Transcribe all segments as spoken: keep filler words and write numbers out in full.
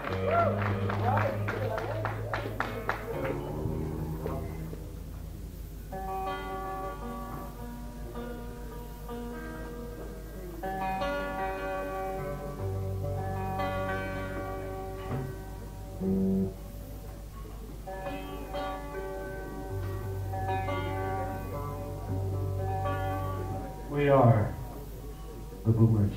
We are the Boomers.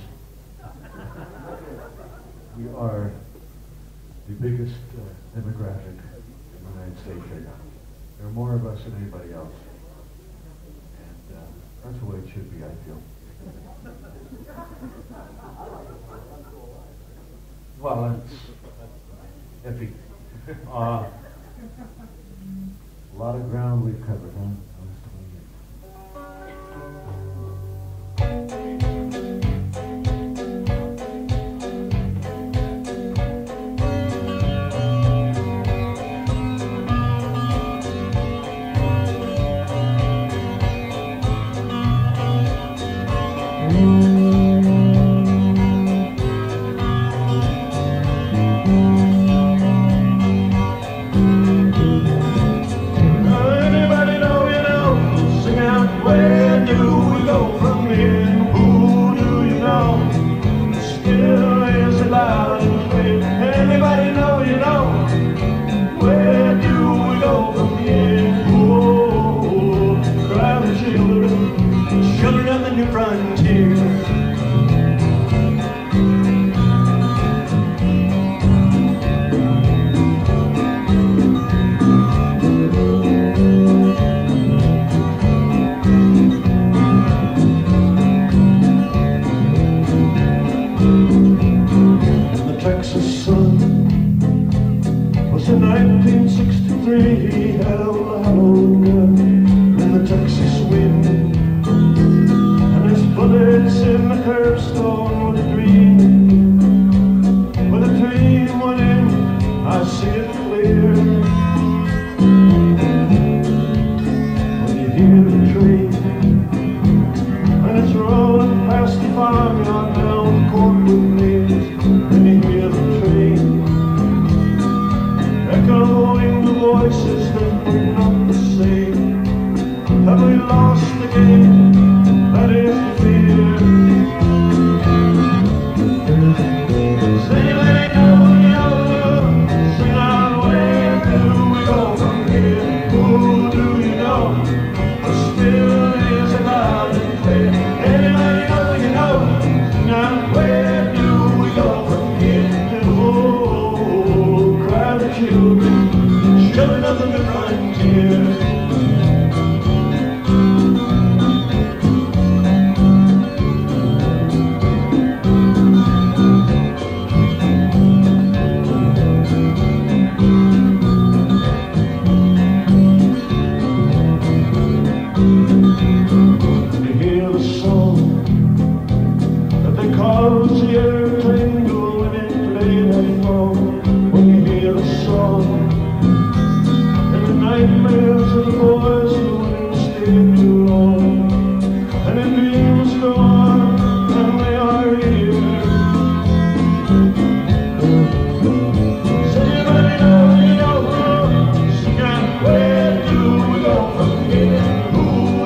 We are the biggest uh, demographic in the United States right now. There are more of us than anybody else. And uh, that's the way it should be, I feel. Well, that's iffy. Uh, a lot of ground we've covered, huh? nineteen sixty-three, he held a hallowed gun in the Texas wind, and his bullets in the curbstone with a dream. With a dream went in, I see it clear. When you hear the train, and it's rolling past the farmyard down the Cornwood Maze, and you hear the train echoing the voices that were not the same. Have we lost the game? That is the fear. Does anybody know the other? Sing out, where do we go from here? Who do you know? Still is alive and clear. Anybody know you know? Sing out, where do we go from here? Oh, cry the children, children of the frontier.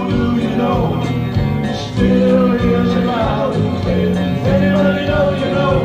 Still is alive and clear. Anybody know you know?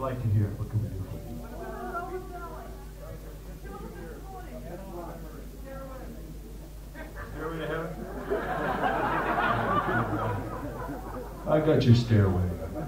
like to hear? What can we do for you? Stairway to heaven? I got your stairway.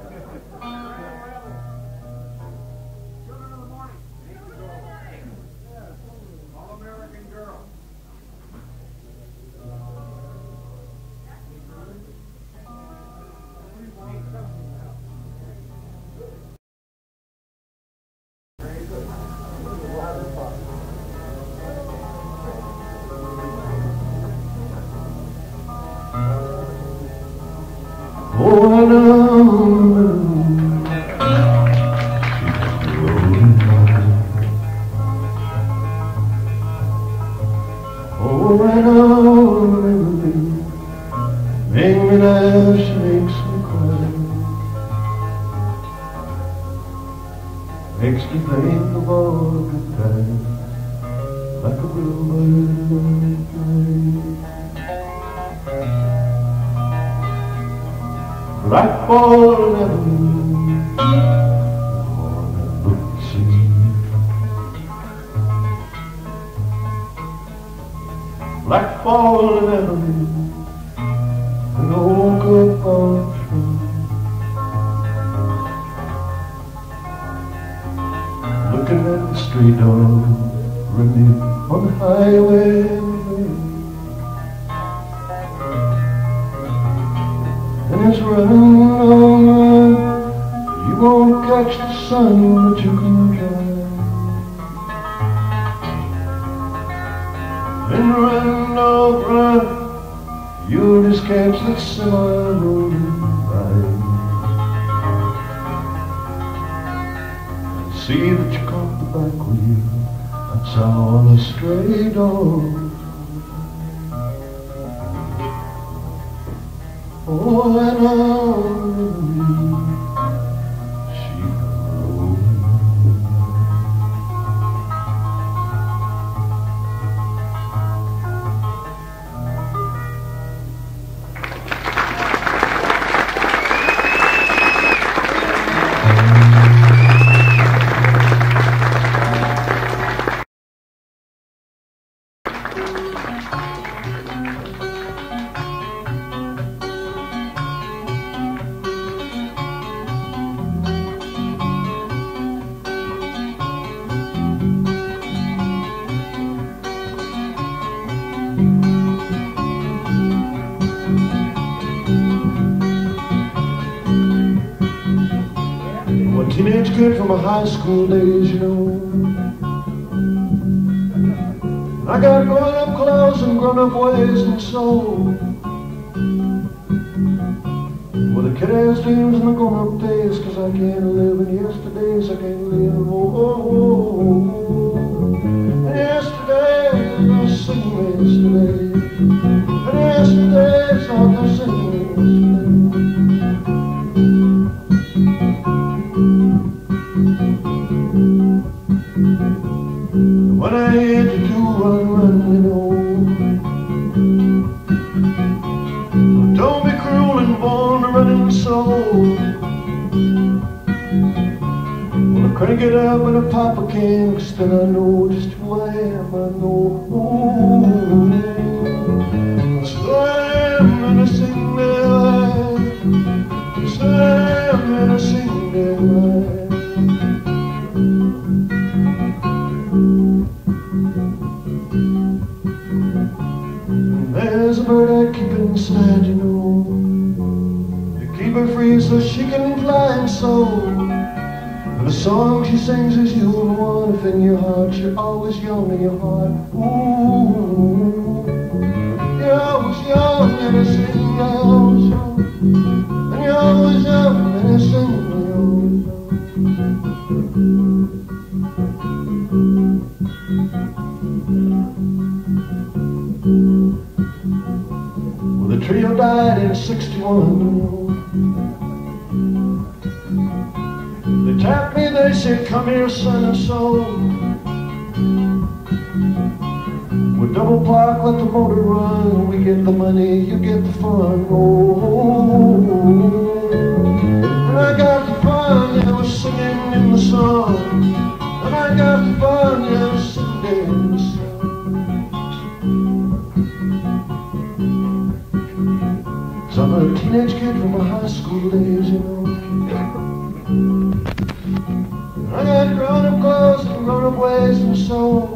Oh, I know. Oh, I know. Make me laugh, she makes me cry. Makes me think of all the good times, like a bluebird in the night. Blackball Avenue, morning look see. Blackball Avenue, an old good palm tree. Looking at the stray dog running on the highway. And it's running on, you won't catch the sun, but you can drive. And run, oh run, you'll just catch that semi rolling by. And see that you caught the back wheel, that's all a stray dog. Oh, and on she goes. Teenage kid from my high school days, you know. I got grown-up clothes and grown-up ways and soul. Well, the kid has dreams and the grown-up days, 'cause I can't live in yesterdays, I can't live, oh, oh, oh, oh. Yesterdays, I sing yesterday. And yesterdays, I can sing yesterday. When I had to do run, run, you know. Well, don't be cruel and born a running soul. Well, I crank it up and I pop a can, 'cause then I know just who I am, I know. So I am gonna sing their life. So I am gonna sing their life. There's a bird I keep inside, you know. You keep her free so she can fly and soar. And the song she sings is you and one. If in your heart you're always young in your heart. Ooh, you're always young and you sing, you're always young. And you're always young and you sing, you're always young. The trio died in sixty-one. They tapped me, they said, come here, son and soul. With double park, let the motor run. We get the money, you get the fun. Oh, and I got the fun, I was singing in the I'm a teenage kid from my high school days, you know. I got grown-up clothes and grown-up ways and so.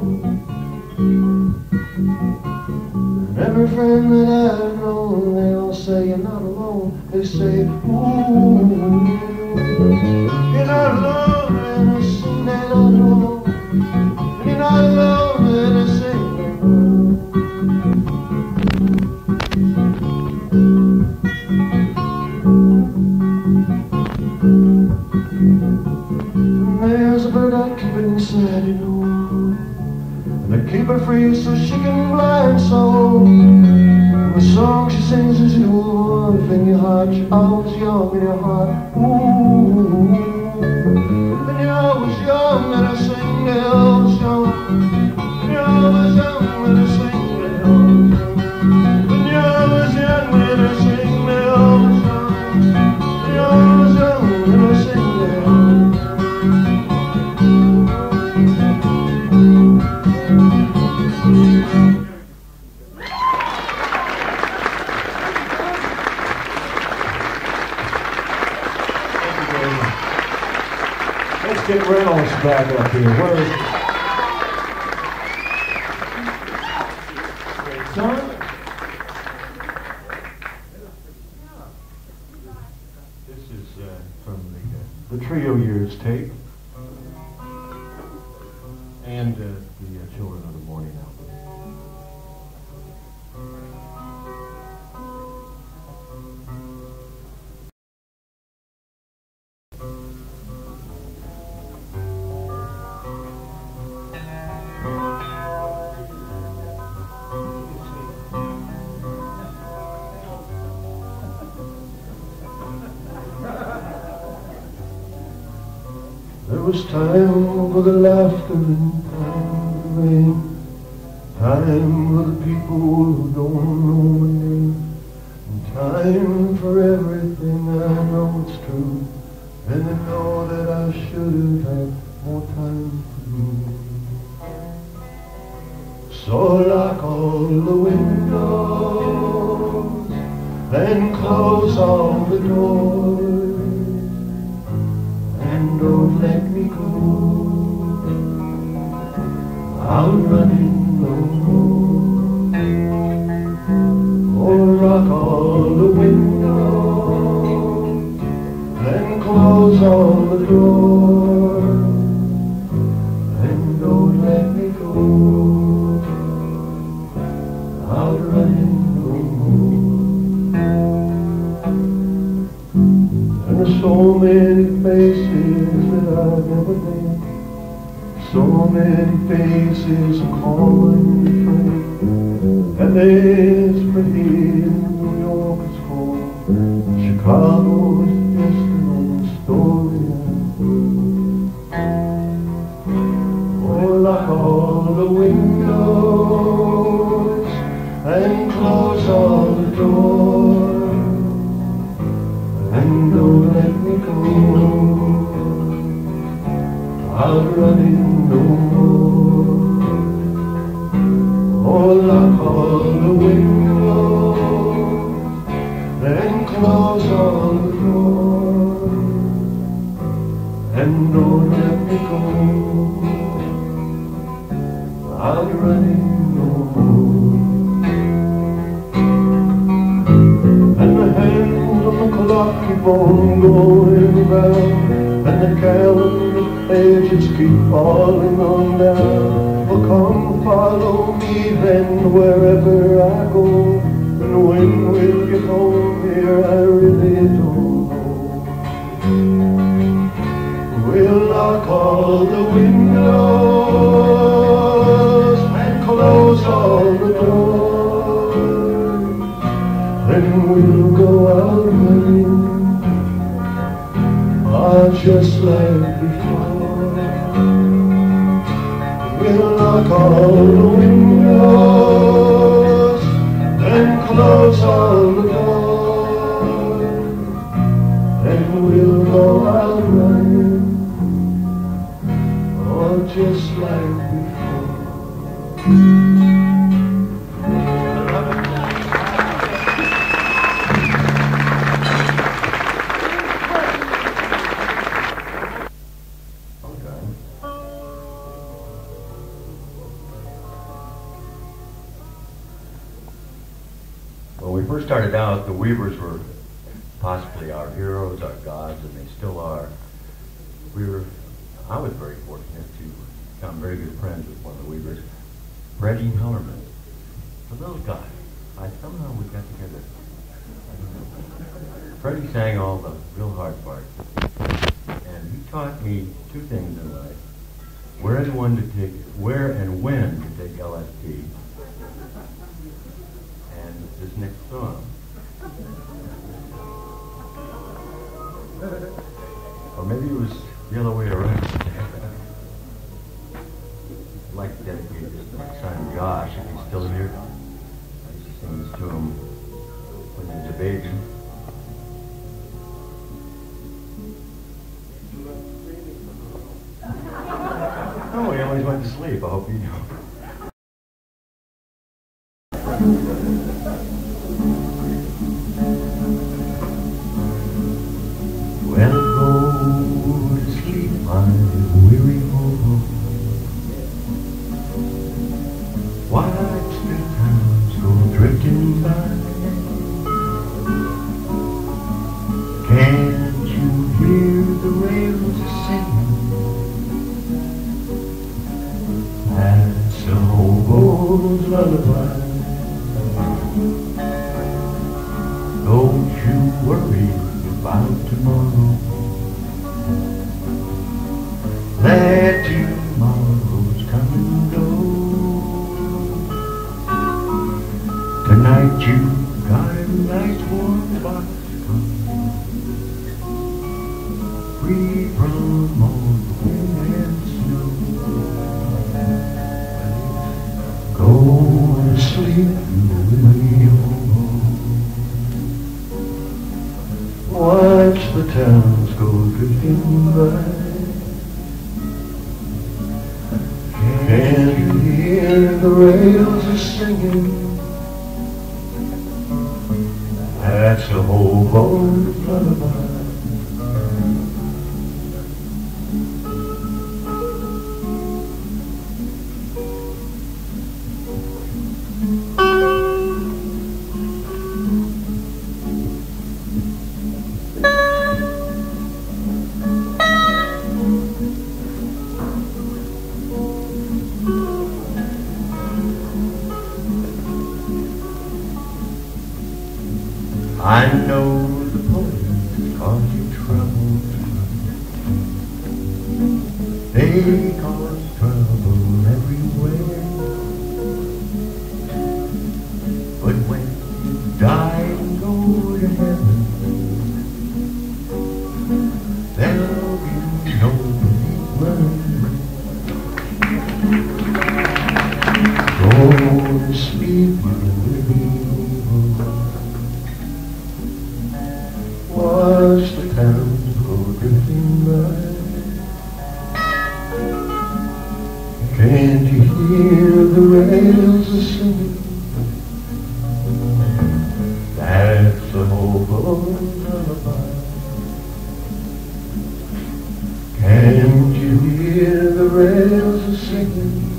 And every friend that I've known, they all say you're not alone. They say, ooh, you're not alone, and I sing that not alone. And you're not alone, and I sing that there's a bird I keep it inside, you know, and I keep her free so she can fly and so. The song she sings is you, one thing your heart, you're always young in your heart. Ooh, and you're always young and I sing that always young. And you're always young and I sing that always young. And you're always young and I sing that always young. And you're always young and I sing that always young. Let's get Reynolds back up here. Where is he? Son? This is uh, from the, uh, the Trio Years tape and uh, the uh, Children of the Morning album. There was time for the laughter and time for the rain, time for the people who don't know my name, and time for everything I know it's true, and I know that I should have had more time for you. So lock all the windows and close all the doors, and don't let me go out running no more. Oh, lock all the windows and close all the doors, and don't let me go out running no more. And there's so many faces that I've never met, so many faces calling me friend, and there's pretty in New York is cold, Chicago's just another story I've heard. Oh, lock all the windows and close all the doors, and don't let me go out running no more. Oh, lock all the windows and close all the doors, and don't let me go out running no more. And the hands on the clock keep on going round, and the calendar pages keep falling on down. Well, come follow me then wherever I go, and when we'll get home here I really don't know. We'll lock all the windows and close all the doors, then we'll go out running, ah, just like before. We'll lock all the windows and close all the doors, and we'll go out running, oh, just like before. out the Weavers were possibly our heroes, our gods, and they still are. We were, I was very fortunate to become very good friends with one of the Weavers, Freddie Hellerman. For those guys, I somehow we got together. I don't know. Freddie sang all the real hard parts, and he taught me two things in life: where and when to take, where and when to take L S D, and this next song. Or maybe it was the other way around. I'd like to dedicate this to my son Josh, if he's still here. I used to sing this to him when he was a baby. Oh, he always went to sleep. I hope you know. Well, go to sleep, my weary hobo. Watch the times go drifting by. Can't you hear the rails singing? That's a hobo's lullaby. Don't you worry about tomorrow. Let tomorrow's come and go. Tonight you got a nice warm box free from all the wind and snow. Go to sleep, you weary hobo. Watch the towns go drifting by. Can you hear the rails are singing? That's the hobo's lullaby. I know the police cause you trouble. They cause trouble everywhere. But when you die and go to heaven, there'll be no policeman. Go to sleep, you weary hobo. Watch the towns go drifting by. Can't you hear the rails a singing? That's the hobo's lullaby. Can't you hear the rails a singing?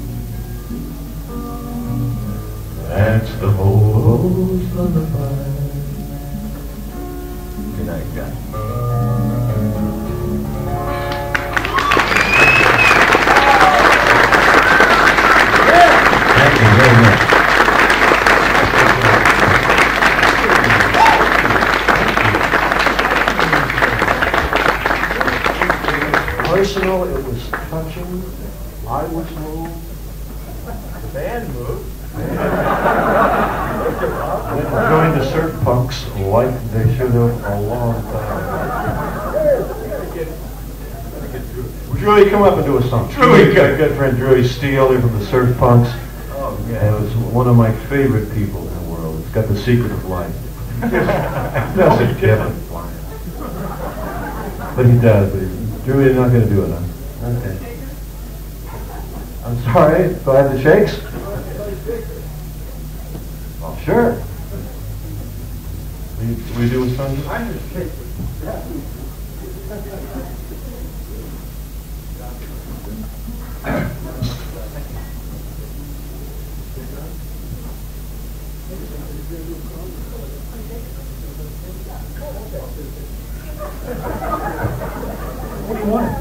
That's the hobo's lullaby. Good night, guys. Thank you very much. Personal, it was touching. I was moved. The band moved. I joined the surf punks like they should have a long time. Drewy, come up and do a song. Drewy, got a good friend Drewy Steele, here from the Surf Punks. Oh, And yeah. it was one of my favorite people in the world. It's got the secret of life. Doesn't give a flying. But he does. But he's, Drewy's not going to do it, huh? Okay. I'm sorry. Do I have the shakes? Oh, sure. Will you, will you do a song? I'm just shake. What do you want?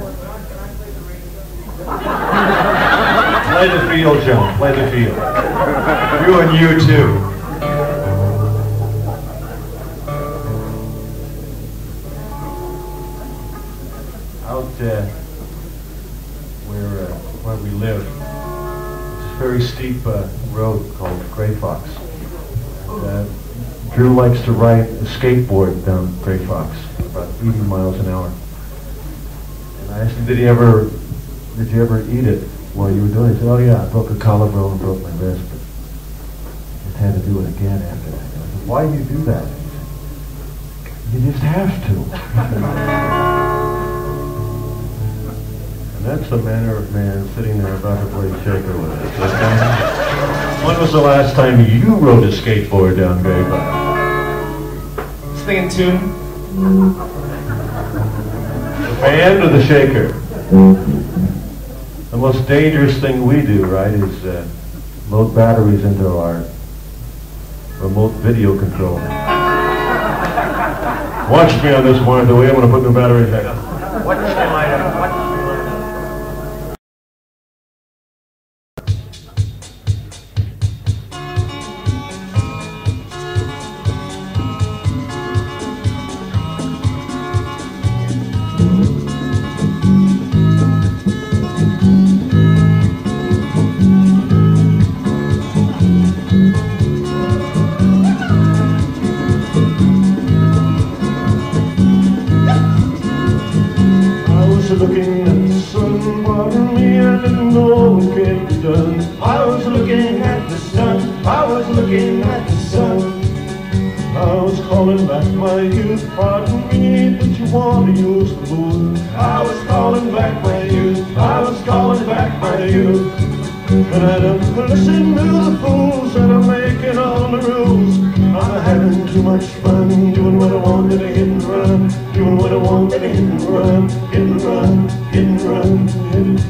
Play the field, Joan. Play the field. You and you too. Out uh, where uh, where we live, it's a very steep uh, road called Grey Fox. And, uh, Drew likes to ride a skateboard down Grey Fox, about eighty miles an hour. And I asked him, did he ever, did you ever eat it while you were doing it? He said, oh yeah, I broke a collarbone and broke my wrist, but just had to do it again after that. I said, why do you do that? He said, you just have to. And that's the manner of man sitting there about to play shaker with us. Okay? When was the last time you rode a skateboard down Grey Fox? Singing tune. The band or the shaker? The most dangerous thing we do, right, is uh, load batteries into our remote video control. Watch me on this one, the way I'm going to put the batteries in. What am I to, what? Looking at the sun, pardon me, I didn't know what can be done. I was looking at the sun, I was looking at the sun. I was calling back my youth, pardon me, did you want to use the moon? I was calling back my youth, I was calling back my youth. And I don't listen to the fools that are making all the rules. I'm having too much fun, doing what I want and I hit and run, doing what I want and I hit and run, hit and run, hit and run, hit.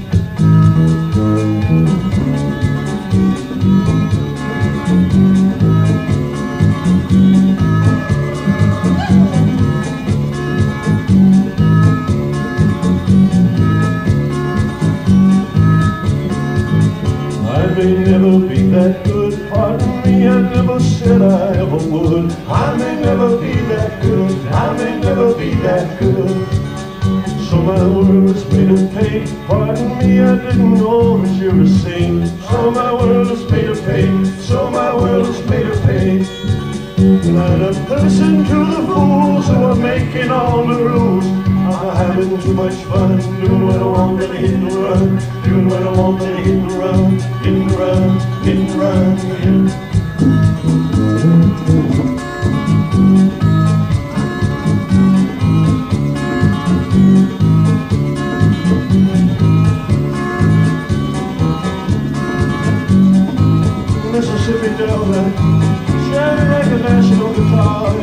I may never be that good, pardon me, I never said I ever would. I may never be that good, I may never be that good. So my world is made of pain, pardon me, I didn't know that you were sane. So my world is made of pain, so my world is made of pain. And I don't listen to the fools who are making all the rules. I'm having too much fun, doing what I want and hit and run, doing what I want and hit and run, hit and run, hit and run, hit. Mississippi Delta, shining like a national guitar.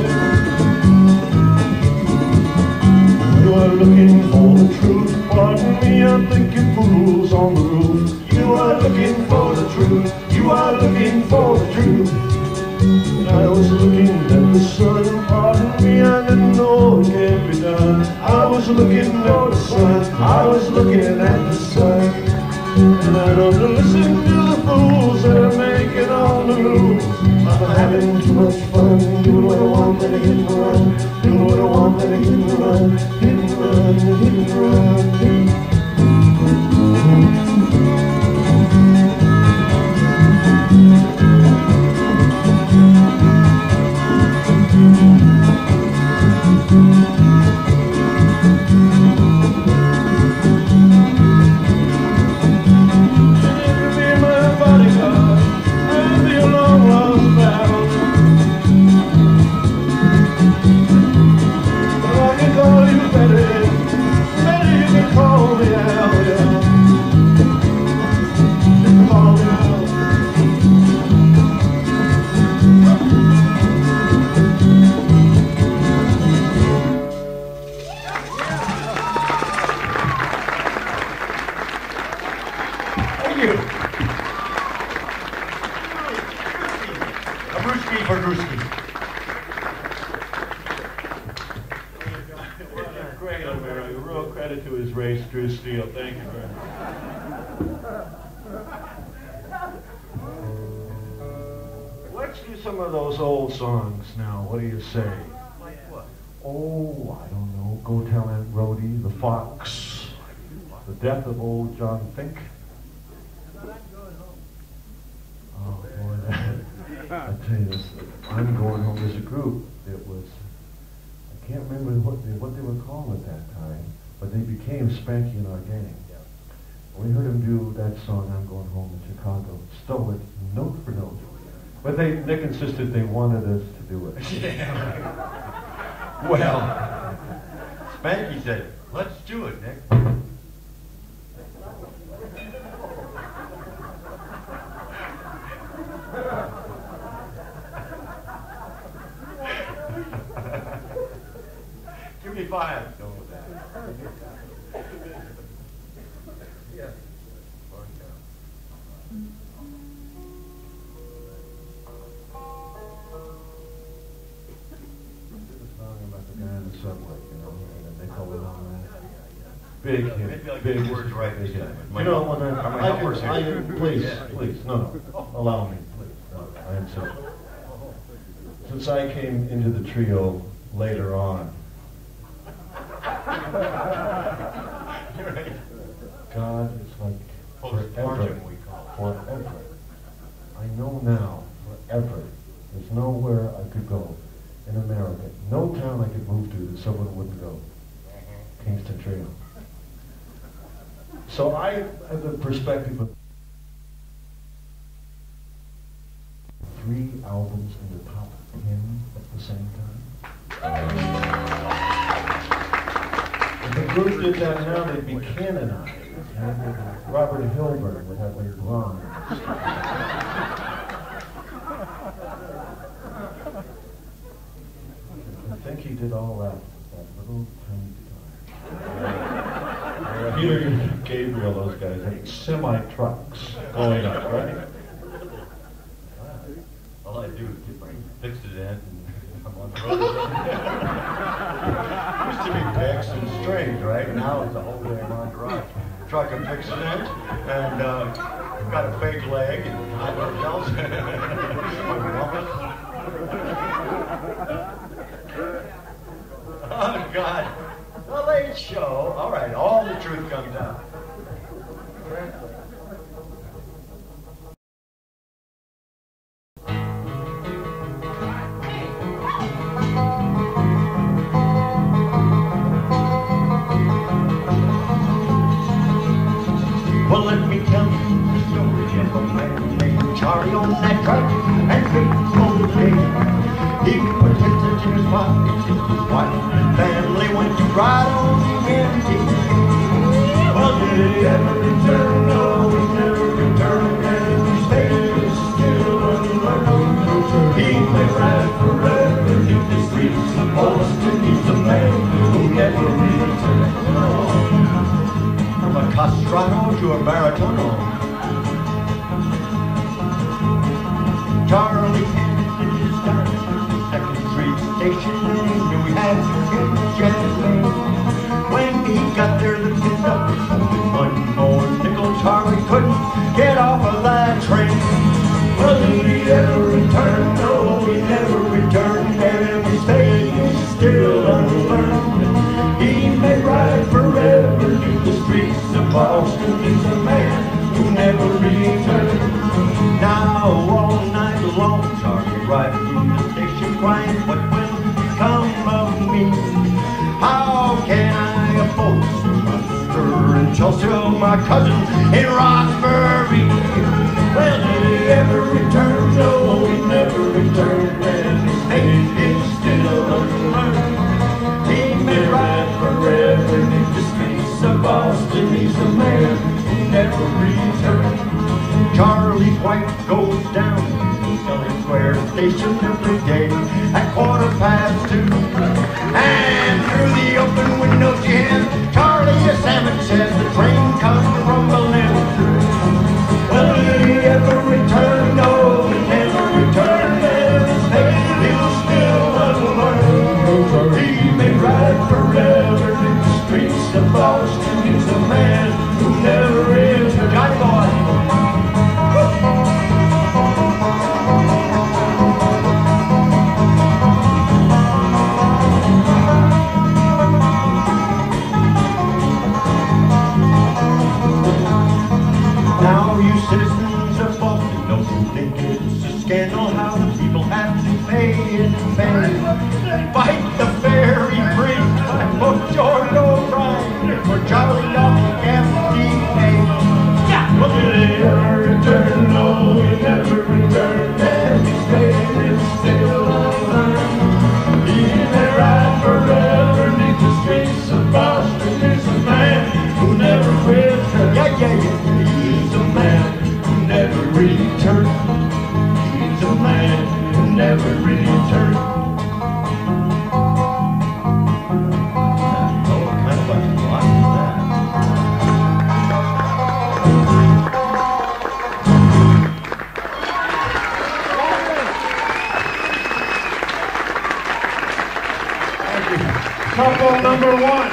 You are looking for the truth, pardon me, I think you fools on the roof. You are looking for the truth, you are looking for the truth. And I was looking at the sun, pardon me, I didn't know it can't be done. I was looking at the sun, I was looking at the sun. And I don't listen to the fools that are making all the rules. I'm having too much fun, doing what I want and I hit and run, doing what I want and I hit and run, hit and run, hit and run, hit. credit to his race, Drew Steele. Thank you very much. Let's do some of those old songs now. What do you say? Like what? Oh, I don't know. Go Tell Aunt Rhody, The Fox, The Death of Old John Fink. Oh, boy, that, I tell you this, I'm Going Home as a group. It was, I can't remember what they, what they were called at that time, but they became Spanky and Our Gang. We heard them do that song, I'm Going Home in Chicago, stole it note for note. But they, Nick insisted they wanted us to do it. Yeah. Well, Spanky said, let's do it, Nick. Give me five. Go with that. Yeah. In the subway, you know, and they call it on that. Big hit. Maybe I'll big get the words right this hit. time. You know, when I, Are my I, helpers can, I here? can, please, Yeah. please, no, no, allow me, please. No, I insist. Since I came into the trio later on, God is like forever, Postmortem, we call it. forever. I know now, forever. There's nowhere I could go in America, no town I could move to that someone wouldn't go. Kingston Trio. So I have the perspective of three albums in the top ten at the same time. If the group did that now, they'd be canonized. And Robert Hilburn would have their blonde. I think he did all that with that little tiny guitar. Peter Gabriel, those guys had semi-trucks going up, right? All I do is get my fixed it in and I'm on the road. Used to be picks and strings, right? Now it's a whole damn entourage. Truck and fix it in and uh, got a fake leg and I don't know what else. Oh, God. The Late Show. All right, all the truth comes out. Well, let me tell you the story of a man named Charlie on that truck and faithful day. He put his in his pockets, his wife and family went to ride on the empty. Well, did he ever return? No, he never returned, and his fate is still unlearned. He may ride forever in the streets of Boston. He's a man who never returned. From a castrato to a baritono. Charlie handed his gun to the Second Street station and he knew he had to get champagne. When he got there, the conductor told him one more nickel. Charlie couldn't get off of that train. Well, did he ever return? No, he never returned, and his fate is still unlearned. He may ride forever through the streets of Boston. He's a man who never returned. Now all night long, Charlie rides through the station crying, what will become of me? How can I afford my sister in Chelsea, my cousin in Roxbury? Well, did he ever return? No, he never returned, and his fate is still unlearned. He may ride forever in the streets of Boston. He's a man who never returned. Charlie's wife goes down to Selling Square Station every day at quarter past two. And through the open window she hands Charlie a sandwich, says the train comes rumbling through. Well, did he ever return? No, he never returned, and his fate is still unlearned. He may ride forever in the streets of Boston. couple number one.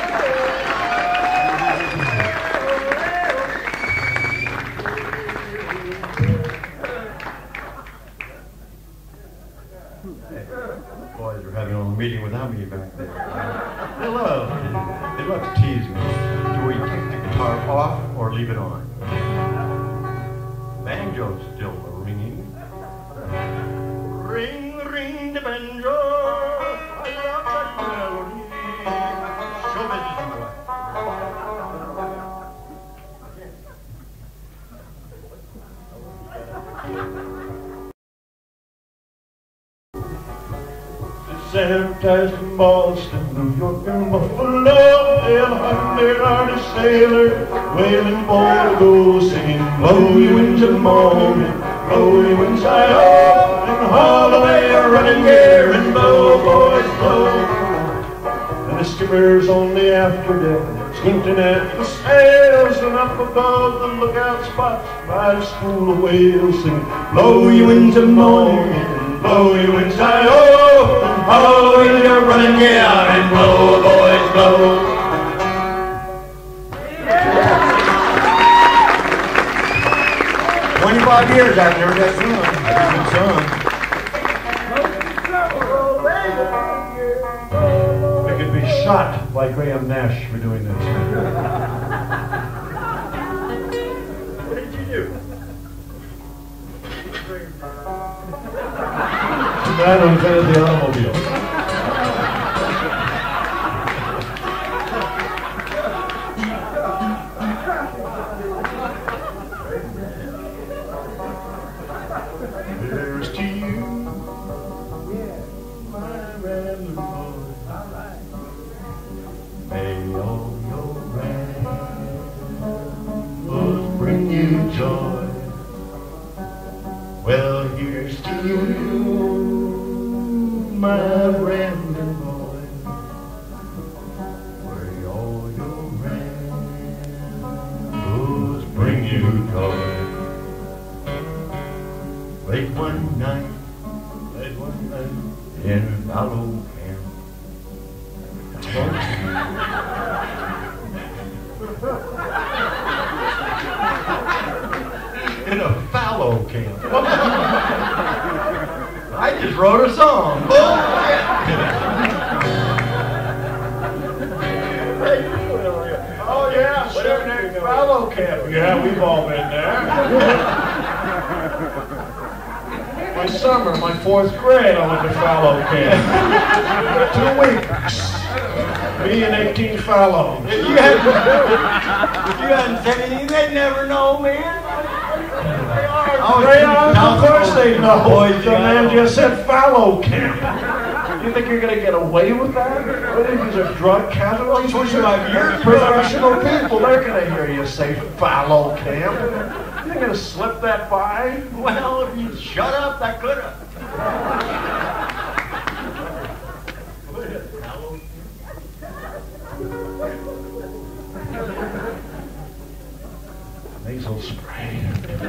Boys are having a little meeting without me back there. They love, they love to tease me. Do we take the guitar off or leave it on? Banjo's still ringing. Ring, ring the banjo. I love that melody. Show me this way. Advertised in Boston, New York, and Buffalo. They'll hunt their artist sailor, wailing for to go singing. Blow you winds of morning, blow you winds high up, and haul away your running gear and blow, boys, blow. And the skipper's on the afterdeck, squinting at the sails, and up above the lookout spots by the school of whales, singing, blow you winds of morning, blow you winds high up, and haul away your running gear and blow, boys, blow. Twenty-five years I've never got sung. That's a good song. I could be shot by Graham Nash for doing this. What did you do? Too bad I invented the automobile. Here's to you, my rambling boy. May all your rambles bring you joy. Well, here's to you, my rambling boy. May all your rambles bring you joy. Late one night, late one night in Fallow Camp. In a fallow camp. I just wrote a song. Oh yeah, sure, next fallow camp. Yeah, we've all been there. My summer, my fourth grade, I went to fallow camp. Two weeks. Me and eighteen fallow. If you hadn't, if you hadn't said anything, they'd never know, man. They are. They are, of course they know. Boys, The man just said fallow camp. You think you're going to get away with that? What do you think these are drug catalogs? twenty-five years Professional people, they're going to hear you say fallow camp. You're going to slip that by? Well, if you shut up, I could have. Nasal spray.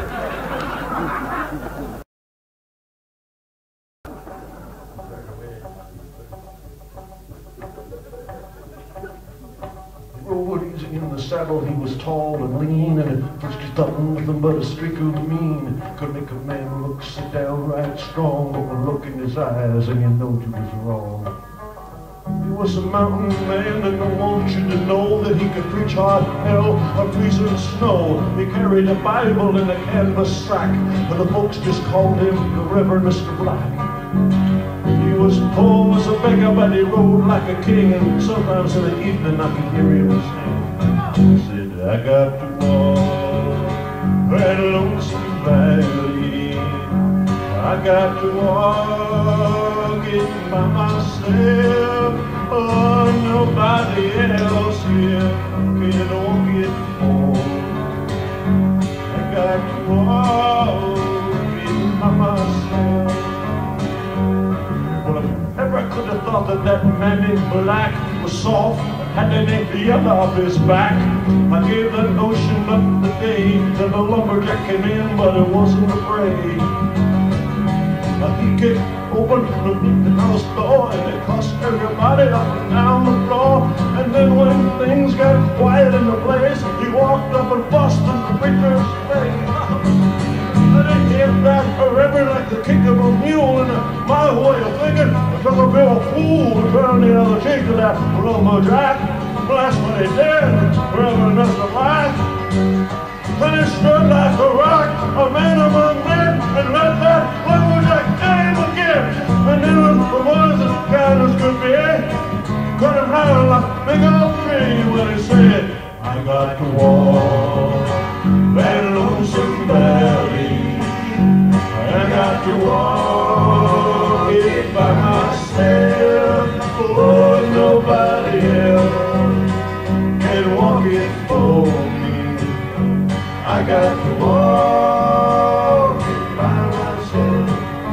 Rode easy in the saddle, he was tall and lean, and at first he thought nothing but a streak of mean could make a man look so downright strong. But one look in his eyes and you know you was wrong. He was a mountain man, and I want you to know that he could preach hard hell or freezing snow. He carried a Bible in a canvas sack, but the folks just called him the Reverend Mister Black. He was poor as a beggar, but he rode like a king, and sometimes in the evening I could hear him sing. He said, I got to walk that lonesome valley. I got to walk it by myself. Oh, nobody else here can walk it home. I got to walk it by myself. Well, if ever I could have thought that that man in black was soft and had an yellow off his back, I gave that notion up the day that the lumberjack came in, but I wasn't afraid. He kicked open the house door and they cussed everybody up and down the floor. And then when things got quiet in the place, he walked up and busted the preacher's face. And he hit that reverend like the kick of a mule, and my way of thinking, I took a big old fool to turn the other cheek to that lumberjack. Well, that's what he did, Reverend Mister Black. Then he stood like a rock, a man among men, and let that lumberjack game again. And then when the boys as kind as could be, cut him down like a big old tree when he said, I got to walk that lonesome valley. I got to walk it by myself. Oh, nobody else can walk it for me. I got to walk it by myself.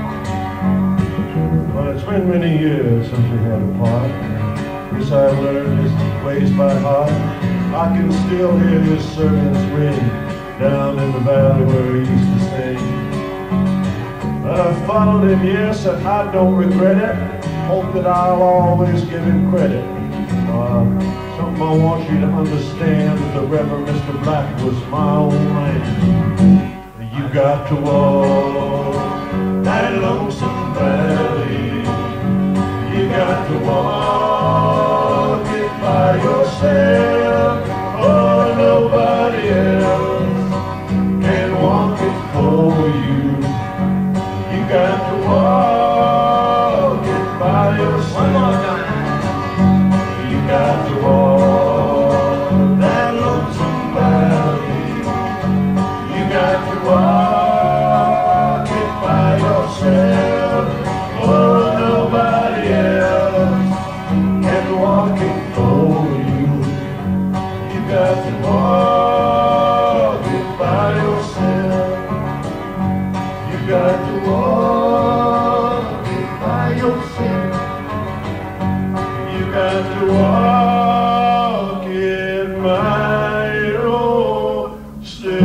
Well, it's been many years since we had a part. Yes, I learned his ways by heart. I can still hear his sermons ring down in the valley where he used to sing. I followed him, yes, and I don't regret it. Hope that I'll always give him credit. Uh, something I want you to understand, that the Reverend Mister Black was my old man. You got to walk that lonesome valley. You got to walk it by yourself. Oh, nobody else can walk it for you. You got to walk it by yourself. One more time. You got to walk that lonesome valley. You got to walk it by yourself. Oh, nobody else can walk it for you. You got to walk it by yourself. You got to walk it by yourself. You got to walk it by yourself.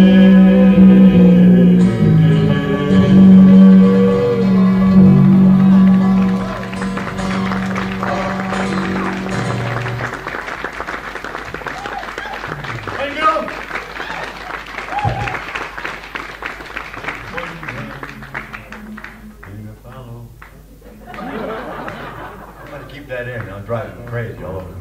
Thank you. Keep that in, I'll drive them crazy all over.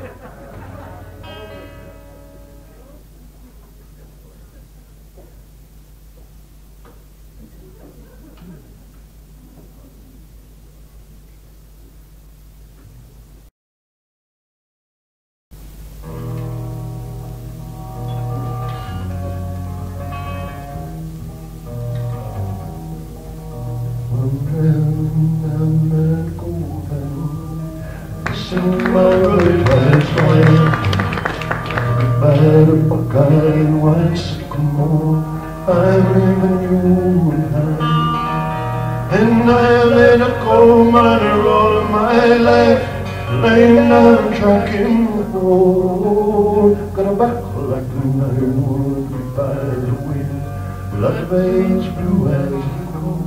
By the Buckeye and white sycamore, I'm leaving you behind. And I made a coal miner all of my life, laying down tracking the gold. Got a back like an ironwood by the wind, blood veins blue as the gold.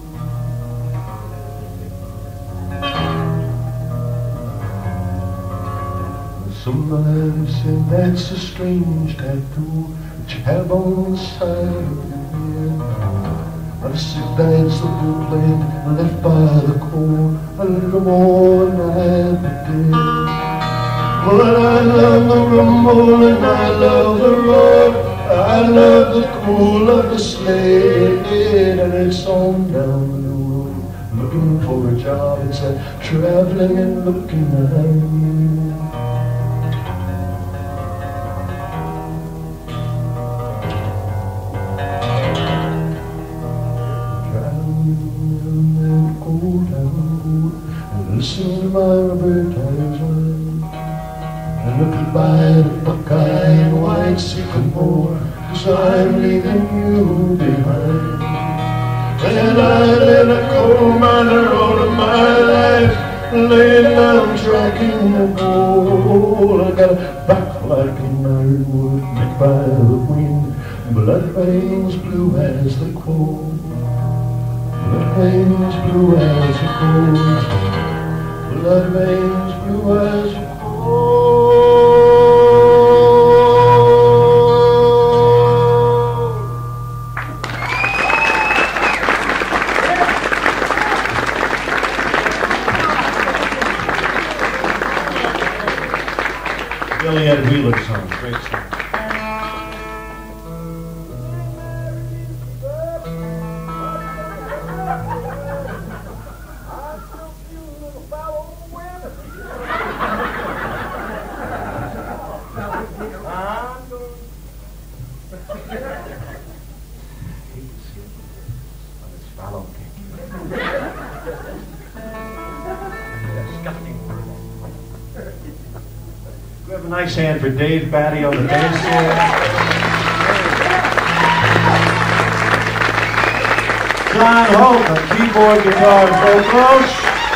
Somebody said that's a strange tattoo that you have on the side of your head. I said that's the bootleg left by the cold, a little more than I'd be dead. But I love the rumble and I love the road, I love the cool of the sled, and it's on down the road, looking for a job. It's a traveling and looking at me. Listen to my advertisement and look by the Buckeye and white sycamore, 'cause I'm leaving you behind. And I let a coal miner all of my life, laying down tracking the gold. I got a back like an ironwood lit by the wind, blood veins blue as the coal. Blood veins blue as a coal. Blood veins blue as a Billy Ed Wheeler song, great song. We have a nice hand for Dave Batty on the bass here. John Holt on keyboard, guitar, and vocals.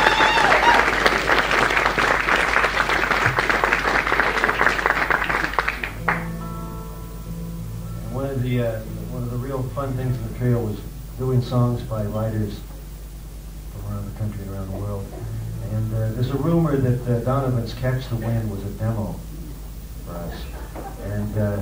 One of the uh, one of the real fun things in the trio was doing songs by writers from around the country and around the world. And uh, there's a rumor that uh, Donovan's Catch the Wind was a demo for us. And uh,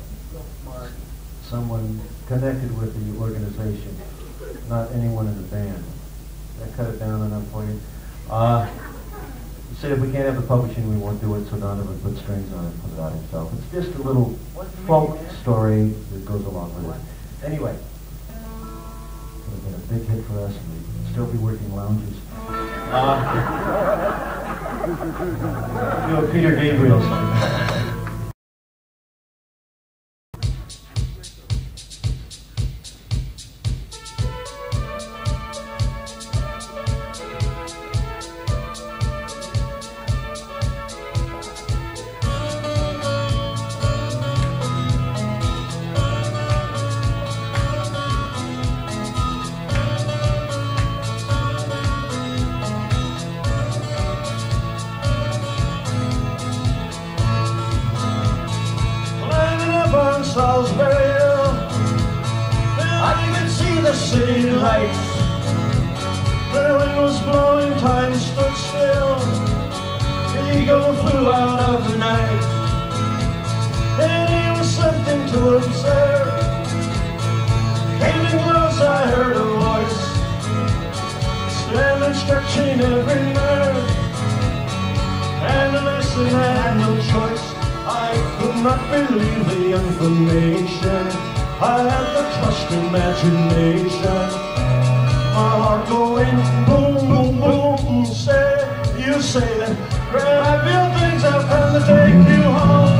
someone connected with the organization, not anyone in the band. I cut it down enough for you. Uh, he said if we can't have the publishing, we won't do it, so Donovan put strings on it and put it out himself. It's just a little folk story that goes along with it. Anyway, it would have been a big hit for us, and we'd still be working lounges. Uh, you know, Peter Gabriel song. Salisbury Hill, I could see the city lights. The wind was blowing, time stood still. The eagle flew out of the night, and it was something to observe. Came in close, I heard a voice, standing, stretching every nerve. And to listen, I had no choice. I could not believe the information. I had the trust imagination. My heart going boom, boom, boom. Say, you say that, grab your things, I've come to take you home.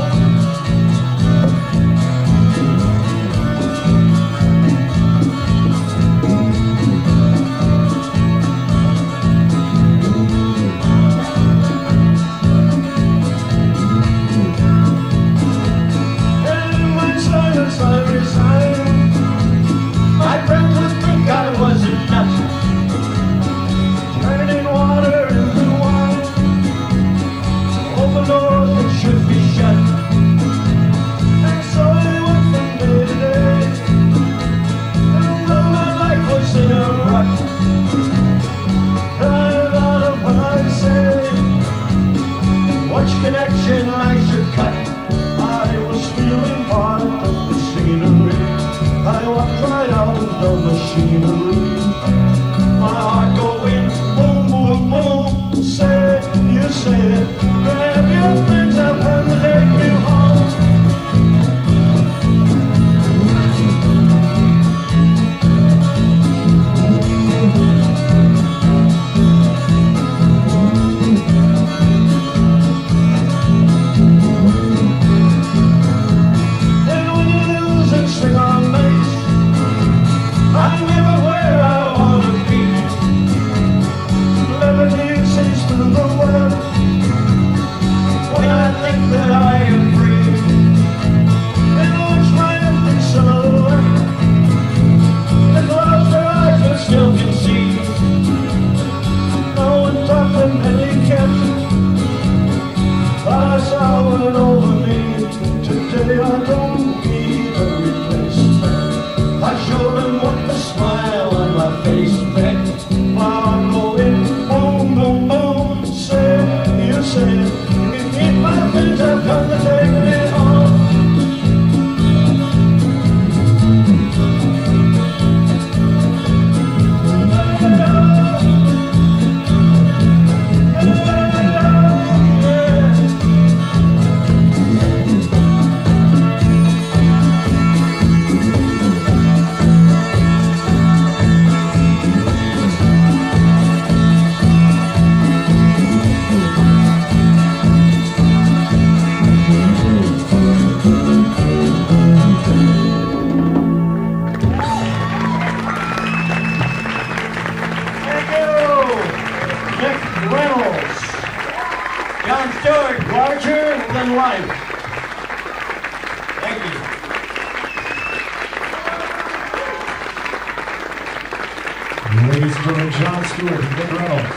Connection I should cut. I was feeling part of the scenery. I walked right out of the machinery. My heart going boom, boom, boom. Say, you say it. Grab your things, I've come to take you home. Today I don't need a replacement. I showed them what the smile on my face meant. John Stewart. Larger than life. Thank you. Ladies and gentlemen, John Stewart and Dick Reynolds.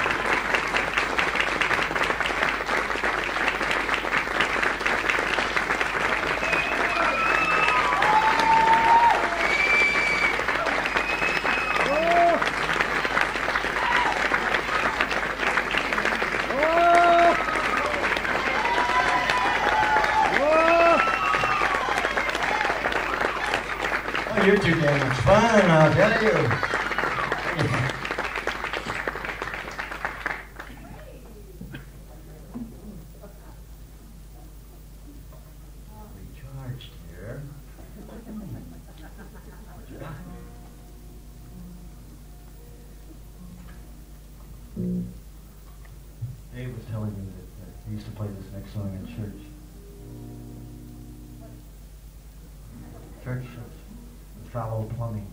Oh, you're too damn much fun, I'll tell you. Recharged here. What you got? Dave was telling me that uh, he used to play this next song in church. Church of Fallow Plumbing.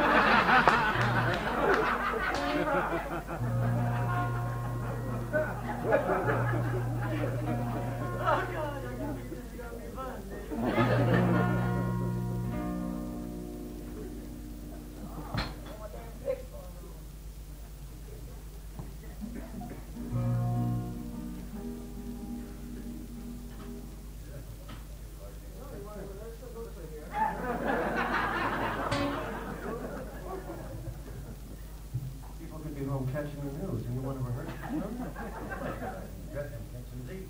People could be home catching the news. Anyone ever heard of Dress and catch some Z's.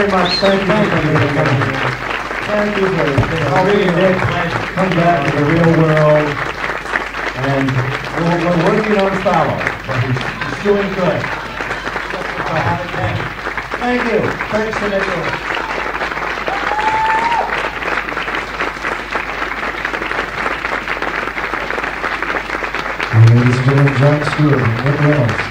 very much. Thank you for coming in. Thank you for I'll be a great pleasure. come back to the real world. And we're, we're working on Fallow, but he's, he's doing good. Thank you. Thanks for that. Ladies and gentlemen, John Stewart and Nick Reynolds.